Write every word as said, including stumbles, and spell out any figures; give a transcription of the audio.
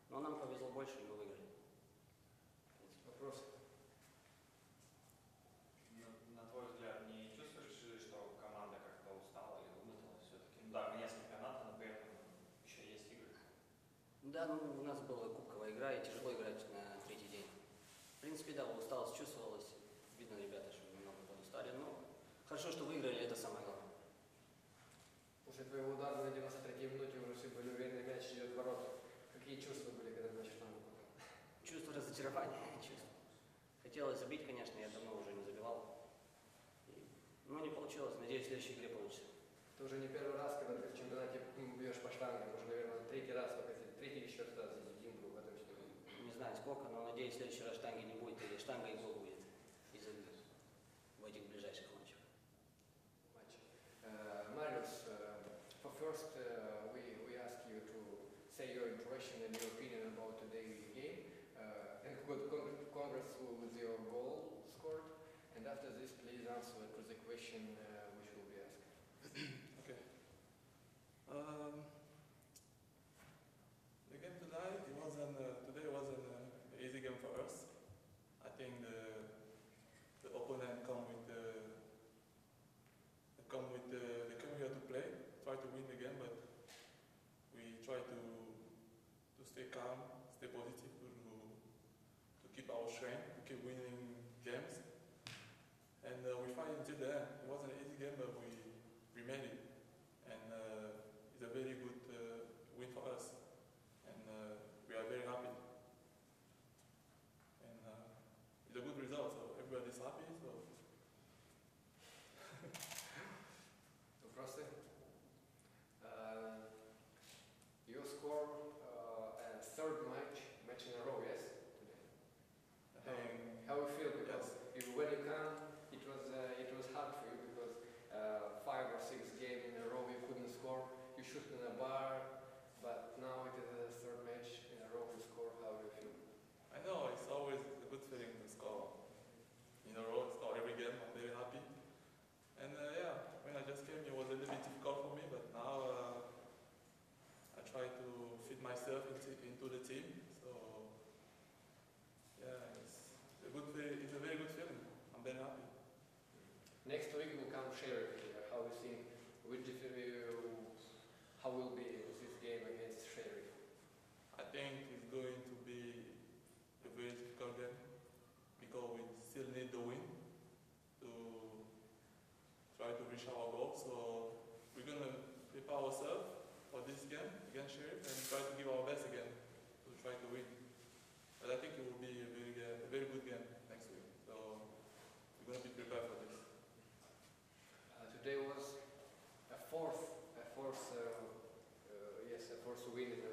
Но нам повезло больше, и мы выиграли. Вопрос? На, на твой взгляд, не чувствуешь, что команда как-то устала или вымоталась все-таки? Ну да, конец чемпионата, но при этом еще есть игры. Да, ну у нас была кубковая игра, и тяжело играть на третий день. В принципе, да, усталость чувствовалась. Видно, ребята, что немного подустали, но хорошо, что выиграли, это самое главное. После твоего удара на девяносто третьей минуте уже все были уверены, мяч идет в ворота. Какие чувства были, когда мяч там был? Чувство разочарования, чувство. Хотелось забить, конечно, я давно уже не забивал. И, но не получилось, надеюсь, в следующей игре получится. Это уже не первый раз, когда ты в чемпионате бьешь по штангам, уже, наверное, третий раз, только третий или четвертый раз за один был в этом чемпионате. Не знаю сколько, но надеюсь, в следующий раз штанги не будет, или штанга и гол будет из в этих ближайших матчах. Матч. Uh, Marius, uh, for first uh, we, we ask you to say your impression and your opinion about today's game, uh, and good con congrats with your goal scored. And after this, please answer to the question uh, which will be asked. Okay. Um, the game tonight, it wasn't. Uh, today wasn't an easy game for us. I think the the opponent come with the they come with the, they come here to play, try to win the game, but we try to to stay calm, stay positive, to to keep our strength, to keep winning games. And uh, we fight until the end. It wasn't an easy game, but we, we made it. And uh, it's a very good uh, win for us. And uh, we are very happy. And uh, it's a good result, so everybody's happy. So. Вопросы? Uh, you score uh, a third match, match in a row, yes? Um, how you feel? Because yes. you, when you come, it was uh, it was hard for you because uh, five or six games in a row you couldn't score. You shoot in a bar, but now it is the third match in a row you score. How do you feel? I know it's always a good feeling to score in a row. Score every game. I'm very happy. And uh, yeah, when I just came, it was a little bit difficult for me, but now uh, I try to fit myself into, into the team. So. Yeah, it's a good, it's a very good feeling. I'm very happy. Next week will come Sheriff. How do you think? Which you, how will be this game against Sheriff? I think it's going to be a very difficult game because we still need the win to try to reach our goal. So we're gonna prepare ourselves for this game against Sheriff and try to give our best again to try to win. But I think it will be a very, a very good game next week. So we're going to be prepared for this. Uh, today was a fourth, a fourth, uh, uh, yes, a fourth win in a